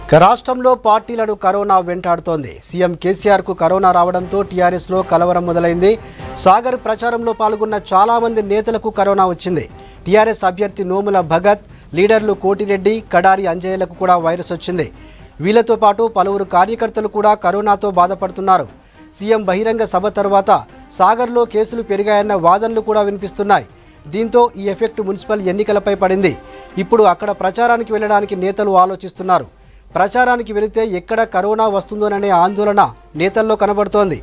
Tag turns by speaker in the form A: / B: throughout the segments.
A: రాష్ట్రంలో పార్టీలను corona వెంటాడుతోంది. CM KCR కు కరోనా రావడంతో టీఆర్ఎస్ లో కలవరం మొదలైంది. సాగర్ ప్రచారంలో పాల్గొన్న చాలా మంది నేతలకు కరోనా వచ్చింది. టీఆర్ఎస్ అభ్యర్థి నోముల భగత్, లీడర్లు కోటిరెడ్డి, కడారి అంజయ్యలకు కూడా వైరస్ వచ్చింది. వీళ్లతో పాటు పలువురు కార్యకర్తలు కూడా కరోనాతో బాధపడుతున్నారు. సీఎం బహిరంగ సభ తర్వాత సాగర్లో కేసులు పెరిగాయన్న వాదనలు కూడా వినిపిస్తున్నాయి. దీంతో ఈ ఎఫెక్ట్ మున్సిపల్ ఎన్నికలపై పడింది. ఇప్పుడు అక్కడ ప్రచారానికి వెళ్లడానికి నేతలు ఆలోచిస్తున్నారు. ప్రచారానికి వెళితే ఎక్కడ కరోనా వస్తుందోననే ఆందోళన నేతల్లో కనబడుతోంది.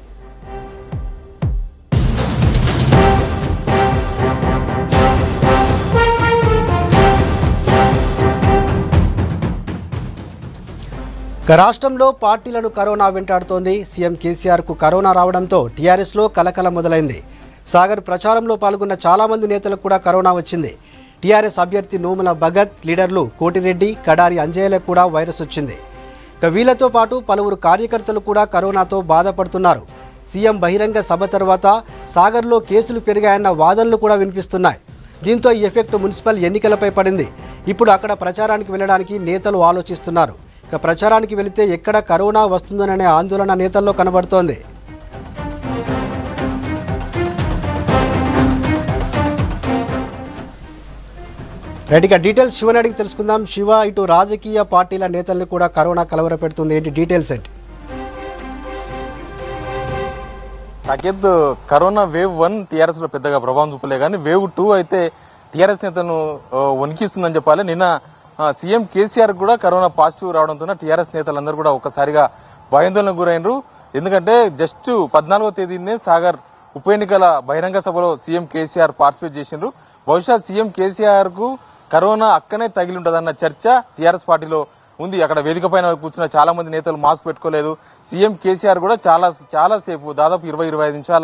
A: రాష్ట్రంలో పార్టీలను కరోనా వెంటాడుతోంది. సీఎం కేసీఆర్ కు కరోనా రావడంతో టీఆర్ఎస్ లో కలకలం మొదలైంది. సాగర్ ప్రచారంలో పాల్గొన్న చాలా మంది నేతలకు కూడా కరోనా వచ్చింది. టీఆర్ఎస్ అభ్యర్థి నోముల భగత్, లీడర్లు కోటిరెడ్డి, కడారి అంజయ్యలకు కూడా వైరస్ వచ్చింది. వీళ్లతో పాటు పలువురు కార్యకర్తలు కూడా కరోనాతో బాధపడుతున్నారు. సీఎం బహిరంగ సభ తర్వాత సాగర్లో కేసులు పెరిగాయన్న వాదనలు కూడా వినిపిస్తున్నాయి. దీంతో ఈ ఎఫెక్ట్ మున్సిపల్ ఎన్నికలపై పడింది. ఇప్పుడు అక్కడ ప్రచారానికి వెళ్లడానికి నేతలు ఆలోచిస్తున్నారు. ప్రచారానికి వెళితే ఎక్కడ కరోనా వస్తుందోననే ఆందోళన నేతల్లో కనబడుతోంది. రైట్గా డీటెయిల్స్ శివని అడిగి తెలుసుకుందాం. శివ, ఇటు రాజకీయ పార్టీల నేతల్ని కూడా కరోనా కలవర పెడుతుంది, ఏంటి డీటెయిల్స్ ఏంటి?
B: సాకేత్, కరోనా వేవ్ 1 టీఆర్ఎస్ లో పెద్దగా ప్రభావం చూపలే కానీ వేవ్ 2 అయితే టీఆర్ఎస్ నేతను వణికిస్తుందని చెప్పాలి. నిన్న సీఎం కేసీఆర్ కూడా కరోనా పాజిటివ్ రావడంతో టీఆర్ఎస్ నేతలందరూ కూడా ఒక్కసారిగా భయాందోళనకు గురైనరు. ఎందుకంటే జస్ట్ 14వ తేదీనే సాగర్ ఉప ఎన్నికల బహిరంగ సభలో సీఎం కేసీఆర్ పార్టిసిపేట్ చేసిండ్రు. బహుశా సీఎం కేసీఆర్ కు కరోనా అక్కనే తగిలి ఉంటుందన్న చర్చ టీఆర్ఎస్ పార్టీలో ఉంది. అక్కడ వేదిక పైన కూర్చున్న చాలా మంది నేతలు మాస్క్ పెట్టుకోలేదు. సీఎం కేసీఆర్ కూడా చాలా సేపు దాదాపు 20-25 నిమిషాల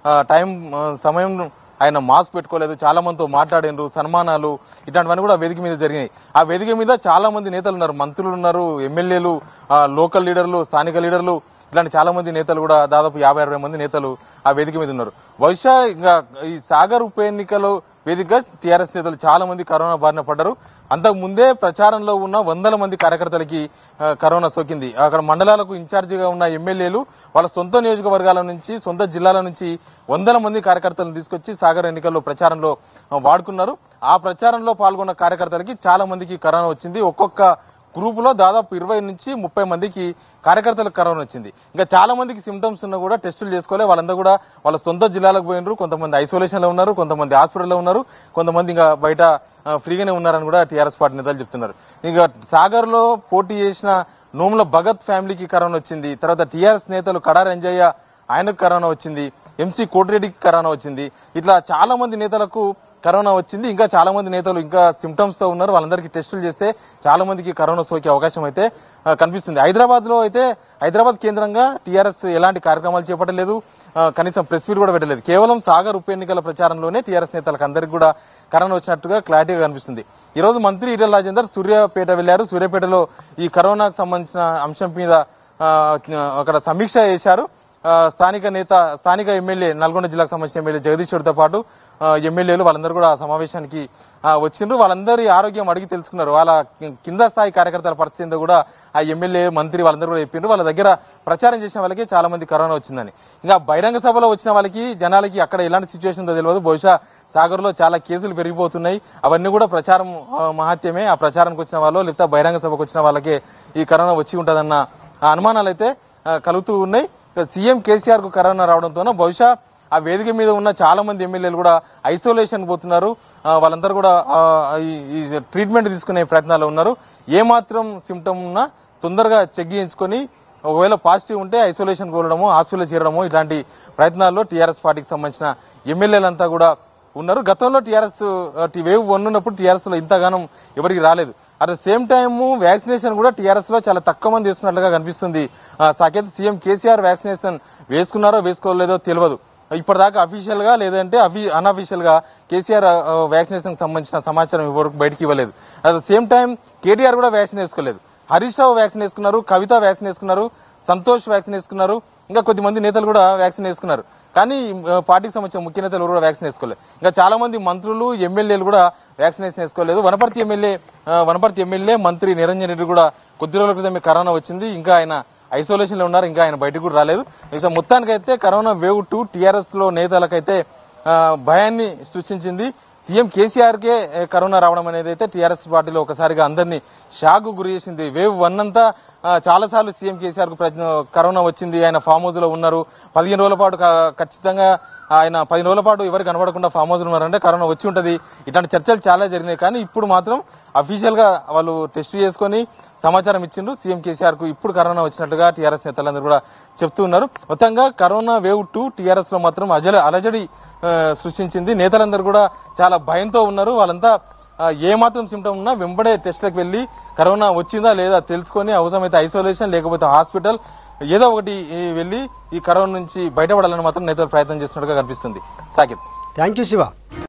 B: సమయం ఆయన మాస్క్ పెట్టుకోలేదు. చాలా మందితో మాట్లాడినరు, సన్మానాలు ఇట్లాంటివన్నీ కూడా వేదిక మీద జరిగినాయి. ఆ వేదిక మీద చాలా మంది నేతలు ఉన్నారు, మంత్రులు ఉన్నారు, ఎమ్మెల్యేలు, లోకల్ లీడర్లు, స్థానిక లీడర్లు, ఇట్లాంటి చాలా మంది నేతలు కూడా దాదాపు 50-60 మంది నేతలు ఆ వేదిక మీద ఉన్నారు. బహుశా ఇంకా ఈ సాగర్ ఉప ఎన్నికలో వేదికగా టీఆర్ఎస్ నేతలు చాలా మంది కరోనా బారిన పడ్డారు. అంతకు ముందే ప్రచారంలో ఉన్న 100 మంది కార్యకర్తలకి కరోనా సోకింది. అక్కడ మండలాలకు ఇన్ఛార్జిగా ఉన్న ఎమ్మెల్యేలు వాళ్ళ సొంత నియోజకవర్గాల నుంచి, సొంత జిల్లాల నుంచి 100 మంది కార్యకర్తలను తీసుకొచ్చి సాగర్ ఎన్నికల్లో ప్రచారంలో వాడుకున్నారు. ఆ ప్రచారంలో పాల్గొన్న కార్యకర్తలకి చాలా మందికి కరోనా వచ్చింది. ఒక్కొక్క గ్రూపులో దాదాపు 20 నుంచి 30 మందికి కార్యకర్తలకు కరోనా వచ్చింది. ఇంకా చాలా మందికి సిమ్టమ్స్ ఉన్నా కూడా టెస్టులు చేసుకోలే. వాళ్ళందరూ కూడా వాళ్ళ సొంత జిల్లాలకు పోయినారు. కొంతమంది ఐసోలేషన్ లో ఉన్నారు, కొంతమంది హాస్పిటల్లో ఉన్నారు, కొంతమంది ఇంకా బయట ఫ్రీగానే ఉన్నారని కూడా టీఆర్ఎస్ పార్టీ నేతలు చెప్తున్నారు. ఇంకా సాగర్ లో పోటీ చేసిన నోముల భగత్ ఫ్యామిలీకి కరోనా వచ్చింది. తర్వాత టీఆర్ఎస్ నేతలు కడారి అంజయ్య, ఆయనకు కరోనా వచ్చింది. ఎంసీ కోటిరెడ్డికి కరోనా వచ్చింది. ఇట్లా చాలా మంది నేతలకు కరోనా వచ్చింది. ఇంకా చాలా మంది నేతలు ఇంకా సిమ్టమ్స్ తో ఉన్నారు. వాళ్ళందరికీ టెస్టులు చేస్తే చాలా మందికి కరోనా సోకే అవకాశం అయితే కనిపిస్తుంది. హైదరాబాద్ కేంద్రంగా టీఆర్ఎస్ ఎలాంటి కార్యక్రమాలు చేపట్టలేదు, కనీసం ప్రెస్ మీట్ కూడా పెట్టలేదు. కేవలం సాగర్ ఉప ఎన్నికల ప్రచారంలోనే టీఆర్ఎస్ నేతలకు అందరికీ కూడా కరోనా వచ్చినట్టుగా క్లారిటీగా కనిపిస్తుంది. ఈ రోజు మంత్రి ఈటెల రాజేందర్ సూర్యాపేట వెళ్లారు. సూర్యాపేటలో ఈ కరోనాకు సంబంధించిన అంశం మీద అక్కడ సమీక్ష చేశారు. స్థానిక ఎమ్మెల్యే, నల్గొండ జిల్లాకు సంబంధించిన ఎమ్మెల్యే జగదీష్ రెడ్డితో పాటు ఎమ్మెల్యేలు వాళ్ళందరూ కూడా సమావేశానికి వచ్చిండ్రు. వాళ్ళందరి ఆరోగ్యం అడిగి తెలుసుకున్నారు. వాళ్ళ కింద స్థాయి కార్యకర్తల పరిస్థితి ఏందో కూడా ఆ ఎమ్మెల్యే, మంత్రి వాళ్ళందరూ కూడా చెప్పిండ్రు. వాళ్ళ దగ్గర ప్రచారం చేసిన వాళ్ళకి చాలా మంది కరోనా వచ్చిందని. ఇంకా బహిరంగ సభలో వచ్చిన వాళ్ళకి, జనాలకి అక్కడ ఎలాంటి సిచ్యువేషన్ ఉందో తెలియదు. బహుశా సాగర్ లో చాలా కేసులు పెరిగిపోతున్నాయి. అవన్నీ కూడా ప్రచారం మహత్యమే. ఆ ప్రచారానికి వచ్చిన వాళ్ళు లేకపోతే బహిరంగ సభకు వచ్చిన వాళ్ళకే ఈ కరోనా వచ్చి ఉంటుందన్న అనుమానాలు అయితే కలుగుతూ ఉన్నాయి. సీఎం కేసీఆర్ కు కరోనా రావడంతో బహుశా ఆ వేదిక మీద ఉన్న చాలా మంది ఎమ్మెల్యేలు కూడా ఐసోలేషన్ పోతున్నారు. వాళ్ళందరూ కూడా ఈ ట్రీట్మెంట్ తీసుకునే ప్రయత్నాలు ఉన్నారు. ఏమాత్రం సిమ్టమ్ ఉన్నా తొందరగా చెక్ చేయించుకొని ఒకవేళ పాజిటివ్ ఉంటే ఐసోలేషన్ కోరడము, హాస్పిటల్ చేరడము, ఇట్లాంటి ప్రయత్నాల్లో టీఆర్ఎస్ పార్టీకి సంబంధించిన ఎమ్మెల్యేలంతా కూడా ఉన్నారు. గతంలో టీఆర్ఎస్ వేవ్ 1 ఉన్నప్పుడు టీఆర్ఎస్ లో ఇంతగానం ఎవరికి రాలేదు. At the same time vaccination కూడా టీఆర్ఎస్ లో చాలా తక్కువ మంది వేసుకున్నట్లుగా కనిపిస్తుంది. సాకేత్, సీఎం కేసీఆర్ వ్యాక్సినేషన్ వేసుకున్నారో వేసుకోలేదో తెలియదు. ఇప్పటిదాకా అఫీషియల్ గా లేదంటే అన్అఫీషియల్ గా కేసీఆర్ వ్యాక్సినేషన్ సంబంధించిన సమాచారం ఇప్పటివరకు బయటకు ఇవ్వలేదు. At the same time KTR కూడా వ్యాక్సిన్ వేసుకోలేదు. హరీష్ రావు వ్యాక్సిన్ వేసుకున్నారు, కవిత వ్యాక్సిన్ వేసుకున్నారు, సంతోష్ వ్యాక్సిన్ వేసుకున్నారు, ఇంకా కొద్దిమంది నేతలు కూడా వ్యాక్సిన్ వేసుకున్నారు. కానీ పార్టీకి సంబంధించిన ముఖ్య నేతలు కూడా వ్యాక్సిన్ వేసుకోలేదు. ఇంకా చాలా మంది మంత్రులు ఎమ్మెల్యేలు కూడా వ్యాక్సినేషన్ వేసుకోలేదు. వనపర్తి ఎమ్మెల్యే మంత్రి నిరంజన్ రెడ్డి కూడా కొద్ది రోజుల క్రితమే కరోనా వచ్చింది. ఇంకా ఆయన ఐసోలేషన్ లో ఉన్నారు. ఇంకా ఆయన బయటకు కూడా రాలేదు. మొత్తానికైతే కరోనా వేవ్ 2 టీఆర్ఎస్ లో నేతలకైతే భయాన్ని సృష్టించింది. సీఎం కేసీఆర్ కే కరోనా రావడం అనేది అయితే టీఆర్ఎస్ పార్టీలో ఒకసారిగా అందరినీ షాక్ గురి చేసింది. వేవ్ 1 అంతా చాలా సార్లు సీఎం కేసీఆర్ కు కరోనా వచ్చింది. ఆయన ఫామ్ హౌస్ లో ఉన్నారు. 15 రోజుల పాటు ఖచ్చితంగా ఆయన 10 రోజుల పాటు ఎవరు కనబడకుండా ఫామ్ హౌస్ లో ఉన్నారంటే కరోనా వచ్చి ఉంటది. ఇట్లాంటి చర్చలు చాలా జరిగినాయి. కానీ ఇప్పుడు మాత్రం అఫీషియల్ గా వాళ్ళు టెస్ట్ చేసుకుని సమాచారం ఇచ్చిండ్రు. సీఎం కేసీఆర్ కు ఇప్పుడు కరోనా వచ్చినట్టుగా టీఆర్ఎస్ నేతలందరూ కూడా చెప్తూ ఉన్నారు. మొత్తంగా కరోనా వేవ్ 2 టీఆర్ఎస్ లో మాత్రం అలజడి సృష్టించింది. నేతలందరూ కూడా చాలా భయంతో ఉన్నారు. వాళ్ళంతా ఏ మాత్రం సిమ్టమ్ ఉన్నా వెంబడే టెస్ట్లకు వెళ్లి కరోనా వచ్చిందా లేదా తెలుసుకొని అవసరమైతే ఐసోలేషన్ లేకపోతే హాస్పిటల్ ఏదో ఒకటి వెళ్లి ఈ కరోనా నుంచి బయటపడాలని మాత్రం నేతలు ప్రయత్నం చేస్తున్నట్టుగా కనిపిస్తుంది. Saqib,
A: thank you Shiva.